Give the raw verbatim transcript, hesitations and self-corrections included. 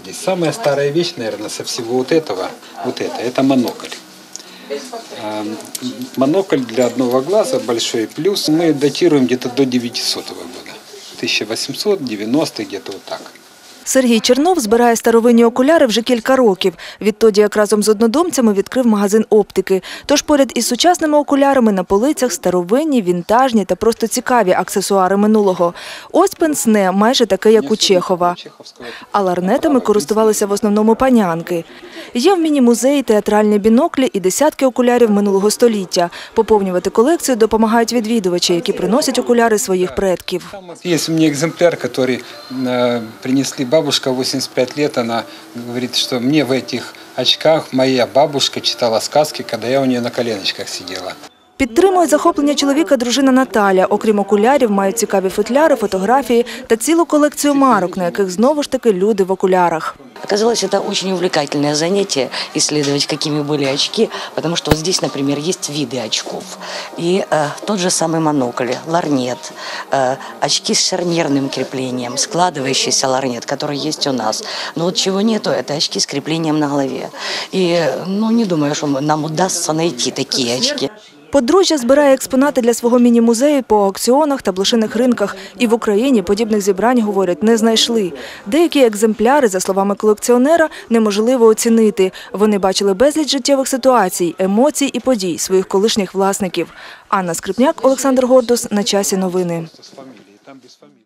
здесь. Самая старая вещь, наверное, со всего вот этого, вот это, это монокль. Монокль для одного глаза большой, плюс мы датируем где-то до девятисотого года. тисяча вісімсот дев'яностий, где-то вот так. Сергій Чернов збирає старовинні окуляри вже кілька років. Відтоді, як разом з однодумцями відкрив магазин оптики. Тож поряд із сучасними окулярами на полицях старовинні, вінтажні та просто цікаві аксесуари минулого. Ось пенсне, майже таке, як у Чехова. А ларнетами користувалися в основному панянки. Є в міні-музеї театральні біноклі і десятки окулярів минулого століття. Поповнювати колекцію допомагають відвідувачі, які приносять окуляри своїх предків. Є у мене екземпляр, який принесли бабушка, восемьдесят пять лет, она говорит, что мне в этих очках моя бабушка читала сказки, когда я у нее на коленочках сидела. Підтримує захоплення чоловіка дружина Наталя. Окрім окулярів, мають цікаві футляри, фотографії та цілу колекцію марок, на яких знову ж таки люди в окулярах. Оказалось, это очень увлекательное занятие – исследовать, какими были очки, потому что вот здесь, например, есть виды очков. И э, тот же самый монокль, ларнет, э, очки с шарнирным креплением, складывающийся ларнет, который есть у нас. Но вот чего нету – это очки с креплением на голове. И ну, не думаю, что нам удастся найти такие очки. Подружжя збирає експонати для свого міні-музею по аукціонах та блошиних ринках. І в Україні подібних зібрань, говорять, не знайшли. Деякі екземпляри, за словами колекціонера, неможливо оцінити. Вони бачили безліч життєвих ситуацій, емоцій і подій своїх колишніх власників. Анна Скрипняк, Олександр Гордус. На часі новини.